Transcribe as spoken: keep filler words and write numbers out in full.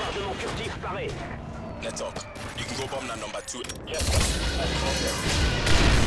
Chargement furtif paré. Let's talk. You can go bomb that number two. Yes, sir.